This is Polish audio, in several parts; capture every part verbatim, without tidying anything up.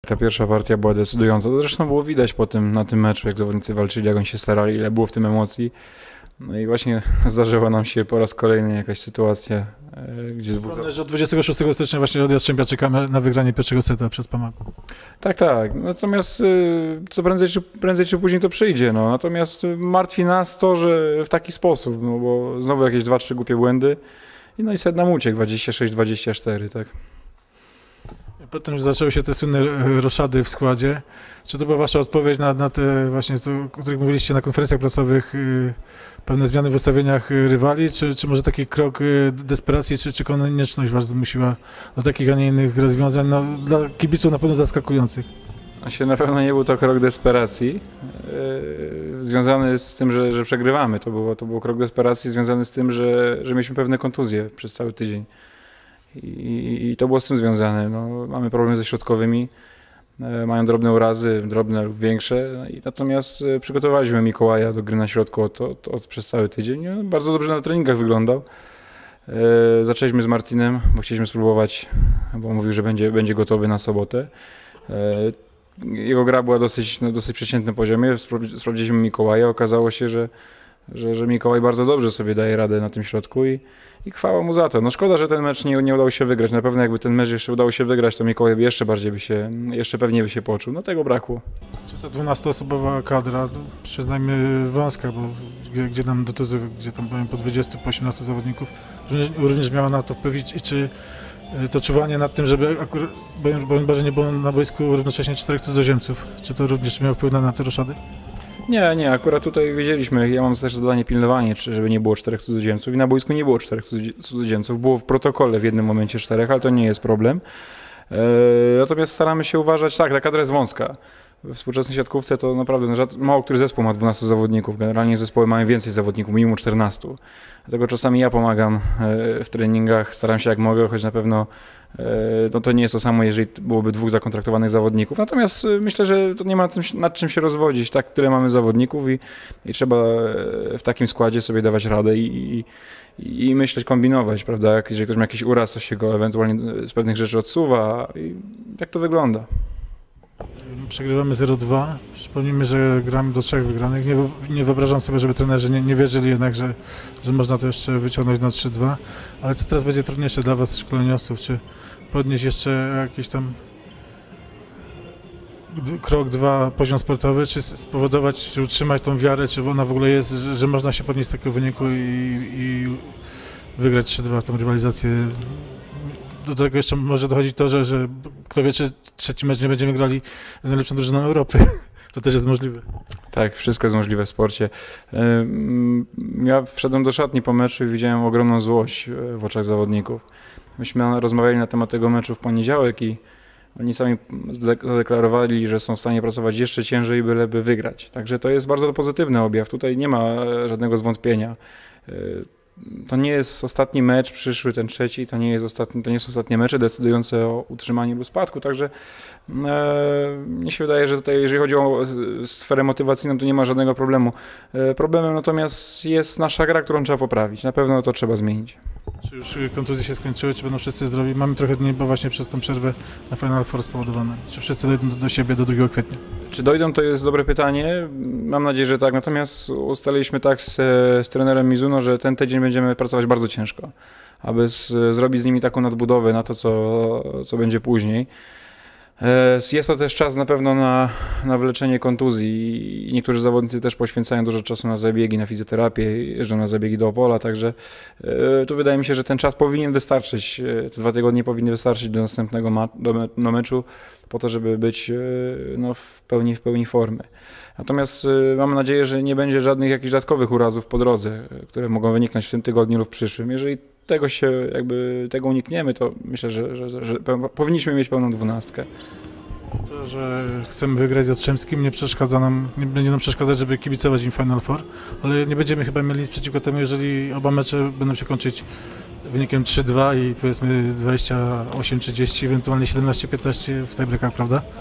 ta pierwsza partia była decydująca. To zresztą było widać po tym, na tym meczu, jak zawodnicy walczyli, jak oni się starali, ile było w tym emocji. No i właśnie zdarzyła nam się po raz kolejny jakaś sytuacja, e, gdzie dwóch... Przypomnę, że od dwudziestego szóstego stycznia właśnie od Jastrzębia czekamy na wygranie pierwszego seta przez Pamaku. Tak, tak. Natomiast y, co prędzej czy, prędzej czy później to przyjdzie. No. Natomiast martwi nas to, że w taki sposób, no bo znowu jakieś dwa, trzy głupie błędy i no i set nam uciekł, dwadzieścia sześć dwadzieścia cztery, tak. Potem już zaczęły się te słynne roszady w składzie. Czy to była wasza odpowiedź na, na te właśnie, o których mówiliście na konferencjach prasowych, yy, pewne zmiany w ustawieniach rywali, czy, czy może taki krok yy, desperacji, czy, czy konieczność was zmusiła do takich, a nie innych rozwiązań, no, dla kibiców na pewno zaskakujących? Się na pewno nie był to krok desperacji, yy, związany z tym, że, że przegrywamy. To, było, to był krok desperacji związany z tym, że, że mieliśmy pewne kontuzje przez cały tydzień. I, i to było z tym związane. No, mamy problemy ze środkowymi, e, mają drobne urazy, drobne lub większe. I natomiast e, przygotowaliśmy Mikołaja do gry na środku od, od, od przez cały tydzień. No, bardzo dobrze na treningach wyglądał. E, zaczęliśmy z Martinem, bo chcieliśmy spróbować, bo mówił, że będzie, będzie gotowy na sobotę. E, jego gra była dosyć, na dosyć przeciętnym poziomie. Sprawdziliśmy Mikołaja, okazało się, że Że, że Mikołaj bardzo dobrze sobie daje radę na tym środku i, i chwała mu za to. No szkoda, że ten mecz nie, nie udało się wygrać. Na pewno jakby ten mecz jeszcze udało się wygrać, to Mikołaj jeszcze bardziej by się, jeszcze pewnie by się poczuł. No tego brakło. Czy ta dwunastoosobowa kadra, przyznajmy wąska, bo gdzie, gdzie nam do tuzy, gdzie tam powiem po dwudziestu, po osiemnastu zawodników, również, również miała na to wpływ i czy to czuwanie nad tym, żeby akurat, bo Boże nie było na boisku równocześnie czterech cudzoziemców, czy to również miało wpływ na, na te roszady? Nie, nie, akurat tutaj wiedzieliśmy, ja mam też zadanie pilnowanie, czy żeby nie było czterech cudzoziemców i na boisku nie było czterech cudzoziemców, było w protokole w jednym momencie czterech, ale to nie jest problem. E, natomiast staramy się uważać, tak, ta kadra jest wąska. W współczesnej siatkówce to naprawdę no, mało który zespół ma dwunastu zawodników, generalnie zespoły mają więcej zawodników, minimum czternastu. Dlatego czasami ja pomagam w treningach, staram się jak mogę, choć na pewno no to nie jest to samo, jeżeli byłoby dwóch zakontraktowanych zawodników. Natomiast myślę, że to nie ma nad, tym, nad czym się rozwodzić. Tak, tyle mamy zawodników i, i trzeba w takim składzie sobie dawać radę i, i, i myśleć, kombinować, prawda? Jak, jeżeli ktoś ma jakiś uraz, to się go ewentualnie z pewnych rzeczy odsuwa. I jak to wygląda? Przegrywamy zero dwa. Przypomnijmy, że gramy do trzech wygranych. Nie, nie wyobrażam sobie, żeby trenerzy nie, nie wierzyli jednak, że, że można to jeszcze wyciągnąć na trzy dwa. Ale co teraz będzie trudniejsze dla was, szkoleniowców? Czy podnieść jeszcze jakiś tam krok dwa, poziom sportowy, czy spowodować, czy utrzymać tą wiarę, czy ona w ogóle jest, że, że można się podnieść z takiego wyniku i, i wygrać trzy dwa, tą rywalizację? Do tego jeszcze może dochodzić to, że, że kto wie, czy trzeci mecz nie będziemy grali z najlepszą drużyną Europy. To też jest możliwe. Tak, wszystko jest możliwe w sporcie. Ja wszedłem do szatni po meczu i widziałem ogromną złość w oczach zawodników. Myśmy rozmawiali na temat tego meczu w poniedziałek i oni sami zadeklarowali, że są w stanie pracować jeszcze ciężej, byleby wygrać. Także to jest bardzo pozytywny objaw. Tutaj nie ma żadnego zwątpienia. To nie jest ostatni mecz, przyszły ten trzeci, to nie jest ostatni, to nie są ostatnie mecze decydujące o utrzymaniu lub spadku, także e, mnie się wydaje, że tutaj jeżeli chodzi o sferę motywacyjną, to nie ma żadnego problemu. E, problemem natomiast jest nasza gra, którą trzeba poprawić, na pewno to trzeba zmienić. Czy już kontuzje się skończyły, czy będą wszyscy zdrowi? Mamy trochę dni, bo właśnie przez tą przerwę na Final Four spowodowane. Czy wszyscy dojdą do, do siebie do drugiego kwietnia? Czy dojdą, to jest dobre pytanie. Mam nadzieję, że tak. Natomiast ustaliliśmy tak z, z trenerem Mizuno, że ten tydzień będziemy pracować bardzo ciężko, aby z, zrobić z nimi taką nadbudowę na to, co, co będzie później. Jest to też czas na pewno na, na wyleczenie kontuzji i niektórzy zawodnicy też poświęcają dużo czasu na zabiegi, na fizjoterapię, jeżdżą na zabiegi do Opola, także tu wydaje mi się, że ten czas powinien wystarczyć, te dwa tygodnie powinny wystarczyć do następnego ma, do, me, do meczu po to, żeby być no, w, pełni, w pełni formy. Natomiast mam nadzieję, że nie będzie żadnych jakichś dodatkowych urazów po drodze, które mogą wyniknąć w tym tygodniu lub w przyszłym. Jeżeli tego się jakby tego unikniemy, to myślę, że, że, że, że powinniśmy mieć pełną dwunastkę. To, że chcemy wygrać z Jastrzębskim, nie przeszkadza nam, nie będzie nam przeszkadzać, żeby kibicować im Final Four, ale nie będziemy chyba mieli nic przeciwko temu, jeżeli oba mecze będą się kończyć wynikiem trzy dwa i powiedzmy dwadzieścia osiem trzydzieści, ewentualnie siedemnaście piętnaście w tiebreakach, prawda?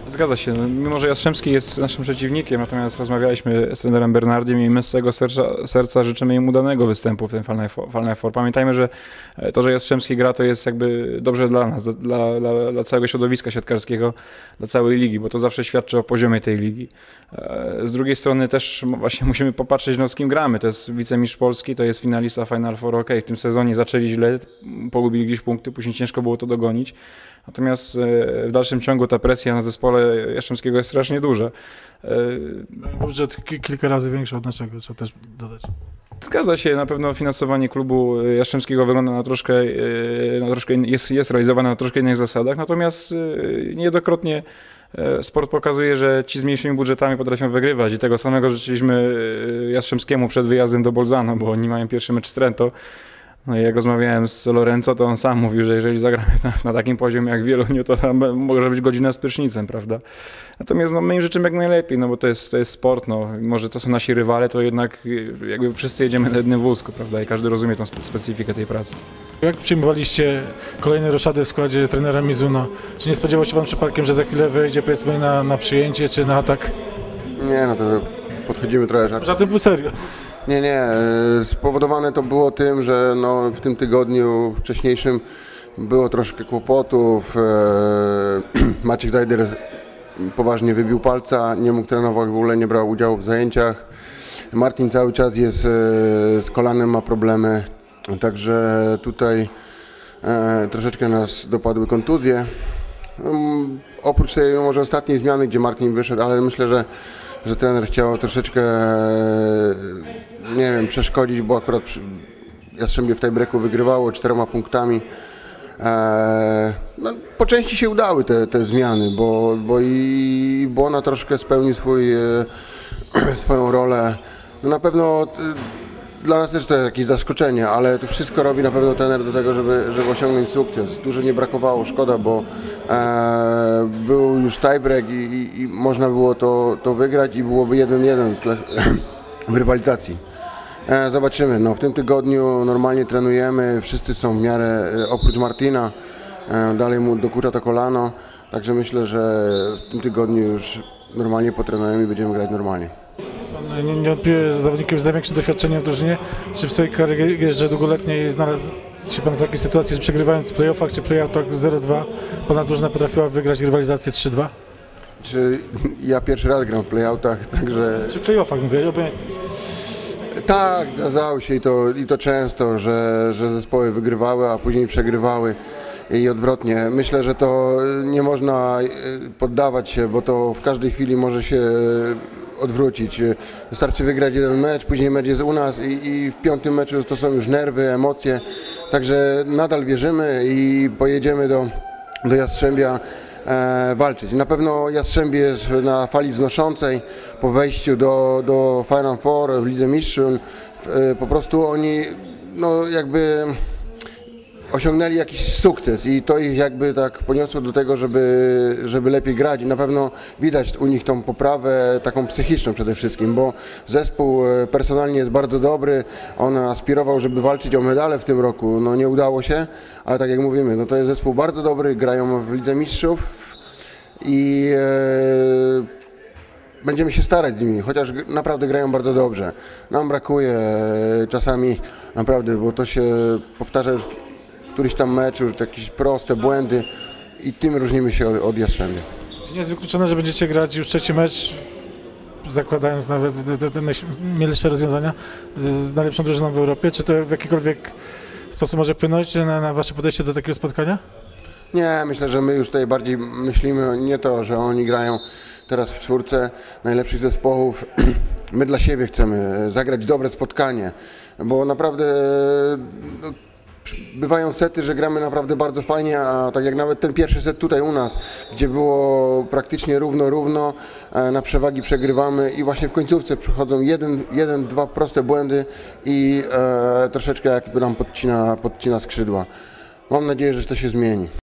Zgadza się. No, mimo że Jastrzębski jest naszym przeciwnikiem, natomiast rozmawialiśmy z trenerem Bernardiem i my z całego serca, serca życzymy im udanego występu w tym Final Four. Final Four. Pamiętajmy, że to, że Jastrzębski gra, to jest jakby dobrze dla nas, dla, dla, dla całego środowiska siatkarskiego, dla całej ligi, bo to zawsze świadczy o poziomie tej ligi. Z drugiej strony też właśnie musimy popatrzeć, no, z kim gramy. To jest wicemistrz Polski, to jest finalista Final Four. Ok, w tym sezonie zaczęli źle, pogubili gdzieś punkty, później ciężko było to dogonić. Natomiast w dalszym ciągu ta presja na zespole Jastrzębskiego jest strasznie duża. Budżet kilka razy większy od naszego, trzeba też dodać. Zgadza się, na pewno finansowanie klubu Jastrzębskiego wygląda na troszkę, na troszkę jest, jest realizowane na troszkę innych zasadach, natomiast niejednokrotnie sport pokazuje, że ci z mniejszymi budżetami potrafią wygrywać i tego samego życzyliśmy Jastrzębskiemu przed wyjazdem do Bolzano, bo oni mają pierwszy mecz z Trento. No i jak rozmawiałem z Lorenzo, to on sam mówił, że jeżeli zagramy na, na takim poziomie jak w Wieluniu, to tam może być godzina z prysznicem, prawda? Natomiast no, my im życzymy jak najlepiej, no bo to jest, to jest sport, no. Może to są nasi rywale, to jednak jakby wszyscy jedziemy na jednym wózku, prawda? I każdy rozumie tą specyfikę tej pracy. Jak przyjmowaliście kolejne roszady w składzie trenera Mizuno? Czy nie spodziewał się pan przypadkiem, że za chwilę wejdzie powiedzmy na, na przyjęcie czy na atak? Nie, no to podchodzimy trochę... Żaden był serio. Nie, nie. Spowodowane to było tym, że no w tym tygodniu wcześniejszym było troszkę kłopotów. Maciek Dajder poważnie wybił palca, nie mógł trenować, w ogóle nie brał udziału w zajęciach. Martin cały czas jest z kolanem, ma problemy, także tutaj troszeczkę nas dopadły kontuzje. Oprócz tej no może ostatniej zmiany, gdzie Martin wyszedł, ale myślę, że że trener chciał troszeczkę, nie wiem, przeszkodzić, bo akurat Jastrzębie w tiebreaku wygrywało czterema punktami. No, po części się udały te, te zmiany, bo, bo i Błona troszkę spełnił swój, swoją rolę. No, na pewno dla nas też to jest jakieś zaskoczenie, ale to wszystko robi na pewno trener do tego, żeby, żeby osiągnąć sukces. Dużo nie brakowało, szkoda, bo e, był już tiebreak i, i, i można było to, to wygrać i byłoby jeden jeden w rywalizacji. E, zobaczymy, no, w tym tygodniu normalnie trenujemy, wszyscy są w miarę, oprócz Martina, e, dalej mu dokucza to kolano, także myślę, że w tym tygodniu już normalnie potrenujemy i będziemy grać normalnie. Pan nie, nie odpiuje zawodnikiem z największym doświadczeniem w drużynie. Czy w swojej karierze długoletniej znalazł się pan w takiej sytuacji, że przegrywając w playoffach czy playoutach zero dwa, pana drużyna potrafiła wygrać rywalizację trzy dwa? Czy ja pierwszy raz gram w playoutach, także... Czy w playoffach mówię? Obie... Tak, zdarzało się i to, i to często, że, że zespoły wygrywały, a później przegrywały i odwrotnie. Myślę, że to nie można poddawać się, bo to w każdej chwili może się odwrócić. Wystarczy wygrać jeden mecz, później mecz jest u nas i, i w piątym meczu to są już nerwy, emocje. Także nadal wierzymy i pojedziemy do, do Jastrzębia e, walczyć. Na pewno Jastrzębie jest na fali wznoszącej po wejściu do, do Final Four w Lidze Mistrzów. E, po prostu oni no, jakby osiągnęli jakiś sukces i to ich jakby tak poniosło do tego, żeby, żeby lepiej grać i na pewno widać u nich tą poprawę taką psychiczną przede wszystkim, bo zespół personalnie jest bardzo dobry, on aspirował, żeby walczyć o medale w tym roku, no nie udało się, ale tak jak mówimy, no to jest zespół bardzo dobry, grają w Lidze Mistrzów i e, będziemy się starać z nimi, chociaż naprawdę grają bardzo dobrze. Nam brakuje czasami naprawdę, bo to się powtarza już któryś tam meczu, jakieś proste błędy i tym różnimy się od, od Jastrzębia. Nie jest wykluczone, że będziecie grać już trzeci mecz, zakładając nawet te, te, te najmilsze rozwiązania, z, z najlepszą drużyną w Europie. Czy to w jakikolwiek sposób może wpłynąć na, na wasze podejście do takiego spotkania? Nie, myślę, że my już tutaj bardziej myślimy nie to, że oni grają teraz w czwórce najlepszych zespołów. My dla siebie chcemy zagrać dobre spotkanie, bo naprawdę no, bywają sety, że gramy naprawdę bardzo fajnie, a tak jak nawet ten pierwszy set tutaj u nas, gdzie było praktycznie równo, równo, na przewagi przegrywamy i właśnie w końcówce przychodzą jeden, jeden dwa proste błędy i e, troszeczkę jakby nam podcina, podcina skrzydła. Mam nadzieję, że to się zmieni.